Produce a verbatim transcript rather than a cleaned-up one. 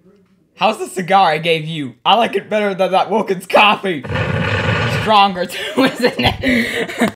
How's the cigar I gave you? I like it better than that Wilkins coffee. Stronger too, isn't it?